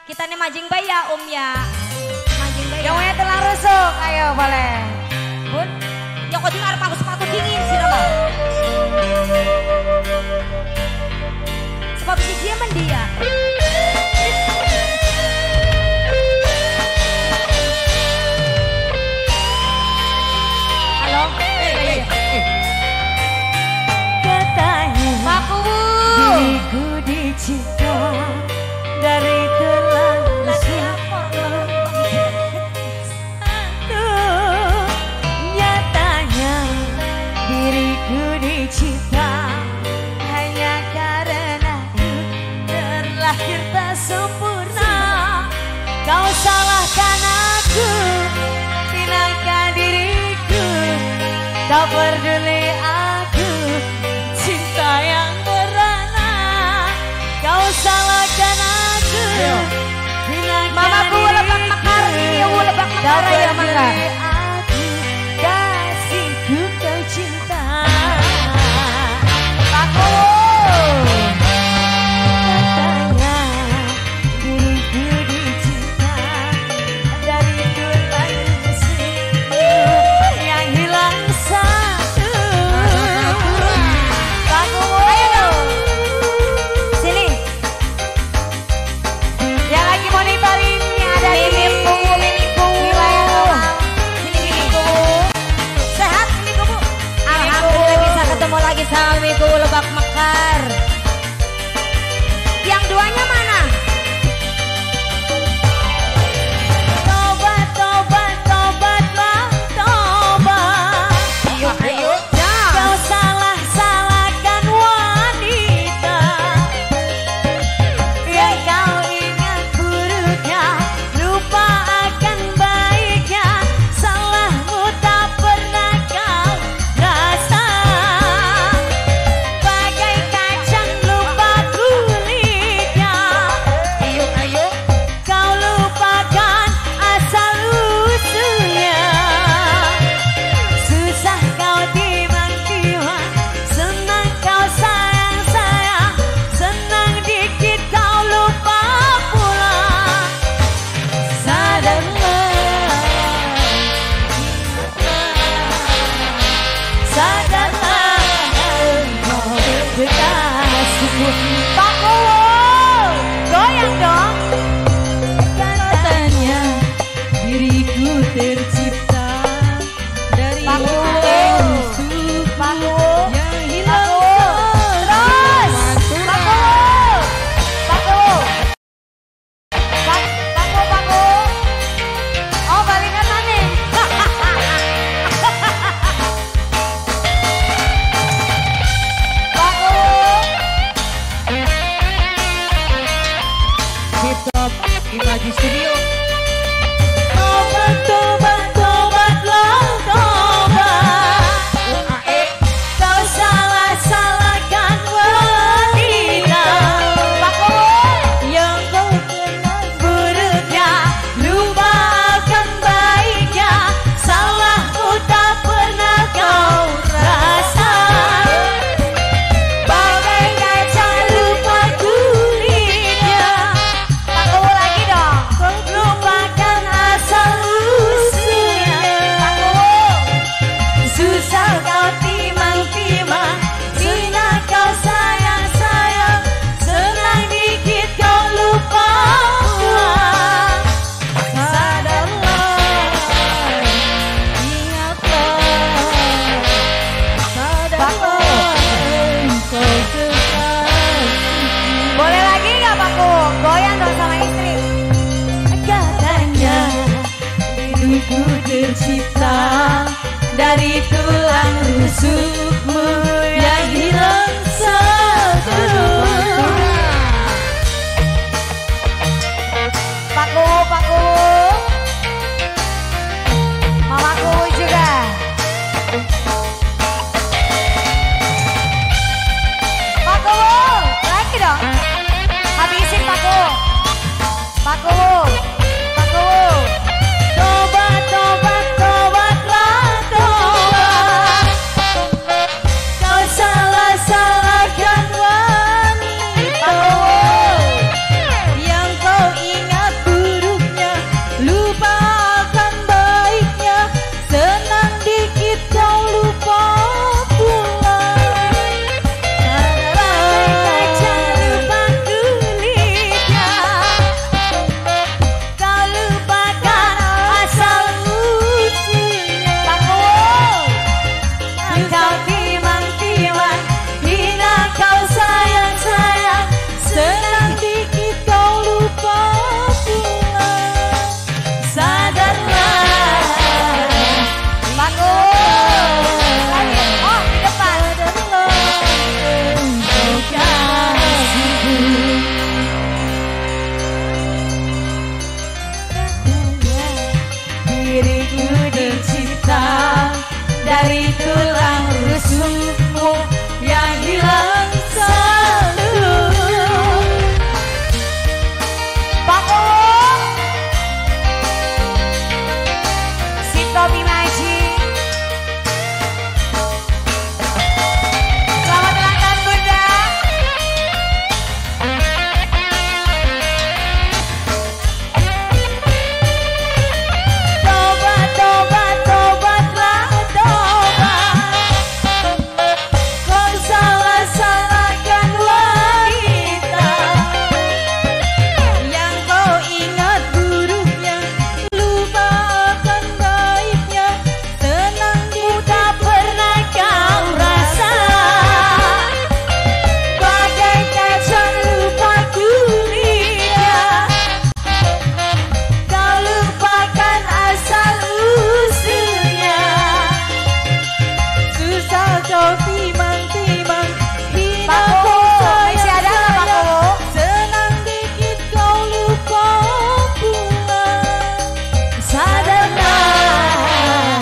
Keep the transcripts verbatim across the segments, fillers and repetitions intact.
Kita nih majing bayi ya Om ya. Majing bayi. Yang punya telang rusuk, ayo boleh. Bun, yang kau dengar pakai sepatu dingin sih nama. Sepatu gigi emang dia. Halo? Eh, eh, eh. Katanya Paku. diriku dicipta dari telang rusuk. Nyatanya diriku dicipta hanya karena ku terlahir tak sempurna. Kau salahkan aku, hinangkan diriku. Kau peduli aku, cinta yang merana. Kau salahkan aku, hinangkan Mamaku lebak mekar, ini aku lebak mekar ya mangga. aku, kasihku kau cinta. Paku. Katanya diriku dicipta dari tulang rusukmu yang hilang satu. Paku. Ayo dong. Sini. Yang lagi monitoring yang ada di Mimikku, mimikku. wilayah Malang. Sini mimikku. Sehat mimikku Bu? Alhamdulillah bisa ketemu lagi sama mimikku lebak mekar. Yang duanya mana? Tobat, tobat, tobatlah, tobat. Ayo, ayo. Kau salah-salahkan wanita yang kau ingat buruknya, lupa akan baiknya. Salahmu tak pernah kau rasa. Bagai kacang lupa kulitnya, Ayo, ayo. kau lupakan asal usulnya. Susah kau timang-timang, senang kau sayang-sayang, senang dikit kau lupa pula. Sadarlah, sadarlah engkau kekasihku. Paku, goyang dong. Katanya diriku tercipta dari Paku. rusuk Paku. yang hilang. Terus. Paku. Paku. Pak- Paku, paku. Oh, balingan mana? Paku. Hip Hop Imaji Studio. Tobat, tobat, tobatlah, tobat. Kau salah-salahkan wanita yang kau kenal buruknya, lupa akan baiknya. Salahmu tak pernah kau rasa. Bagai kacang lupa kulitnya, Paku lagi dong. kau lupakan asal usulnya. Susah kau timang-timang, senang kau sayang-sayang, senang dikit kau lupa pulang. Sadarlah, ingatlah, sadarlah engkau kekasihku. Boleh lagi nggak Paku? Goyang dong sama istri. Katanya diriku tercipta dari tulang rusukmu yang hilang satu. Paku, Paku. Mamaku juga. Paku, lagi dong. Habisin Paku. Paku. Paku. Tobat, tobat, tobatlah, tobat. dari tulang rusukmu yang hilang satu. Bako Sito Bimaji, selamat ulang tahun Bunda. Tobat, tobat, tobatlah tobat. Kau salah-salahkan wanita yang kau ingat buruknya, lupakan baiknya. Senang ku tak pernah kau rasa, bagai kacang lupa dunia. Kau lupakan asal usulnya. Susah kau timang-timang, hina Bako, kau masih ada nggak, Bako? sayang-sayang. Senang dikit kau lupa pulang. Sadarlah,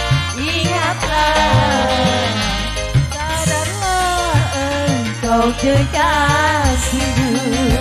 ingatlah, sadarlah engkau kekasihku.